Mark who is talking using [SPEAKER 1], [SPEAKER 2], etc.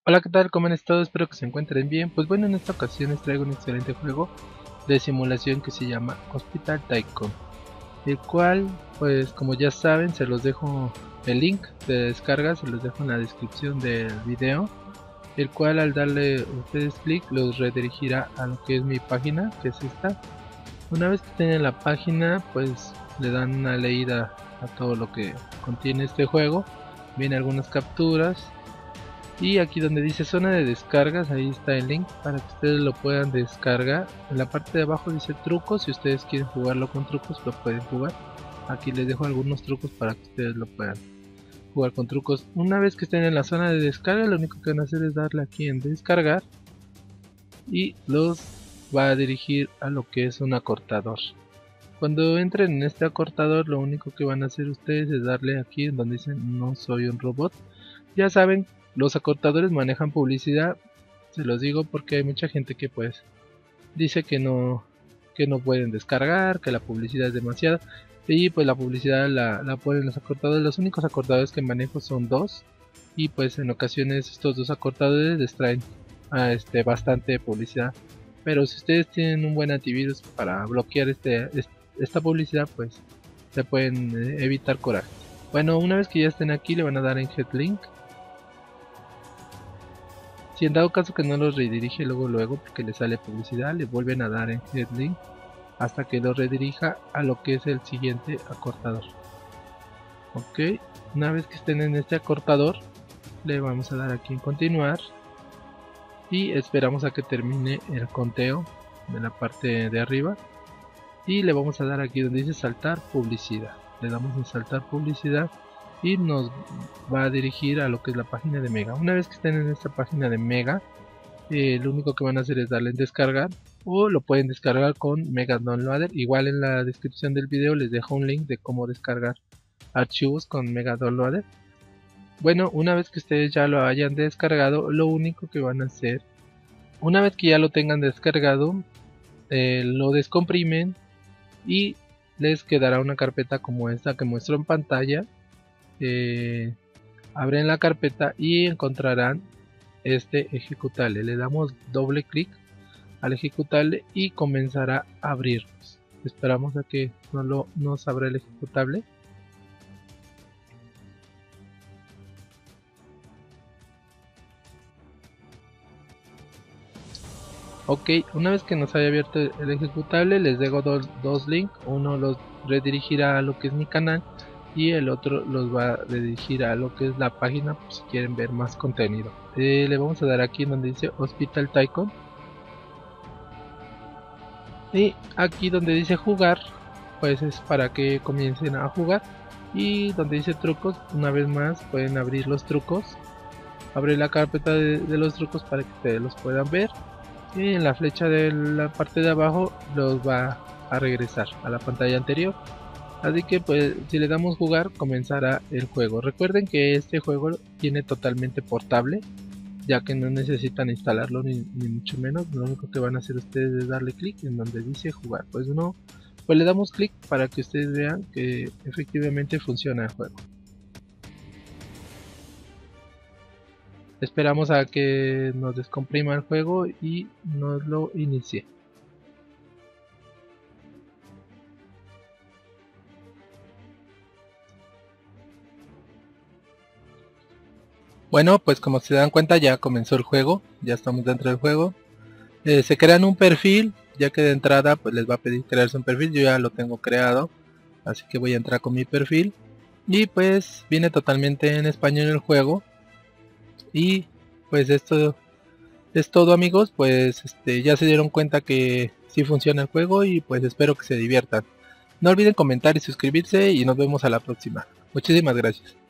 [SPEAKER 1] Hola, ¿qué tal? ¿Cómo han estado? Espero que se encuentren bien. Pues bueno, en esta ocasión les traigo un excelente juego de simulación que se llama Hospital Tycoon, el cual, pues como ya saben, se los dejo el link de descarga, se los dejo en la descripción del video, el cual al darle ustedes clic los redirigirá a lo que es mi página, que es esta. Una vez que estén en la página, pues le dan una leída a todo lo que contiene este juego, vienen algunas capturas. Y aquí donde dice zona de descargas, ahí está el link para que ustedes lo puedan descargar. En la parte de abajo dice trucos, si ustedes quieren jugarlo con trucos lo pueden jugar. Aquí les dejo algunos trucos para que ustedes lo puedan jugar con trucos. Una vez que estén en la zona de descarga, lo único que van a hacer es darle aquí en descargar y los va a dirigir a lo que es un acortador. Cuando entren en este acortador, lo único que van a hacer ustedes es darle aquí en donde dicen no soy un robot. Ya saben, los acortadores manejan publicidad, se los digo porque hay mucha gente que pues dice que no pueden descargar, que la publicidad es demasiada, y pues la publicidad la ponen los acortadores. Los únicos acortadores que manejo son dos, y pues en ocasiones estos dos acortadores les traen bastante publicidad. Pero si ustedes tienen un buen antivirus para bloquear esta publicidad, pues se pueden evitar coraje. Bueno, una vez que ya estén aquí, le van a dar en Get Link. Si en dado caso que no los redirige luego porque le sale publicidad, le vuelven a dar en Get Link hasta que lo redirija a lo que es el siguiente acortador. Ok, una vez que estén en este acortador, le vamos a dar aquí en continuar y esperamos a que termine el conteo de la parte de arriba y le vamos a dar aquí donde dice saltar publicidad. Le damos en saltar publicidad y nos va a dirigir a lo que es la página de Mega. Una vez que estén en esta página de Mega, lo único que van a hacer es darle en descargar, o lo pueden descargar con Mega Downloader. Igual en la descripción del video les dejo un link de cómo descargar archivos con Mega Downloader. Bueno, una vez que ustedes ya lo hayan descargado, lo único que van a hacer, una vez que ya lo tengan descargado, lo descomprimen y les quedará una carpeta como esta que muestro en pantalla. Abren la carpeta y encontrarán este ejecutable. Le damos doble clic al ejecutable y comenzará a abrirnos. Esperamos a que nos abra el ejecutable. Ok, una vez que nos haya abierto el ejecutable, les dejo dos links. Uno los redirigirá a lo que es mi canal y el otro los va a redirigir a lo que es la página, pues, si quieren ver más contenido. Le vamos a dar aquí donde dice Hospital Tycoon y aquí donde dice jugar, pues es para que comiencen a jugar. Y donde dice trucos, una vez más pueden abrir los trucos, abrir la carpeta de los trucos para que ustedes los puedan ver, y en la flecha de la parte de abajo los va a regresar a la pantalla anterior. Así que pues si le damos jugar, comenzará el juego. Recuerden que este juego tiene totalmente portable, ya que no necesitan instalarlo ni mucho menos. Lo único que van a hacer ustedes es darle clic en donde dice jugar. Pues le damos clic para que ustedes vean que efectivamente funciona el juego. Esperamos a que nos descomprima el juego y nos lo inicie. Bueno, pues como se dan cuenta ya comenzó el juego, ya estamos dentro del juego. Se crean un perfil, ya que de entrada pues les va a pedir crearse un perfil. Yo ya lo tengo creado, así que voy a entrar con mi perfil. Y pues viene totalmente en español el juego. Y pues esto es todo, amigos. Pues ya se dieron cuenta que sí funciona el juego y pues espero que se diviertan. No olviden comentar y suscribirse y nos vemos a la próxima. Muchísimas gracias.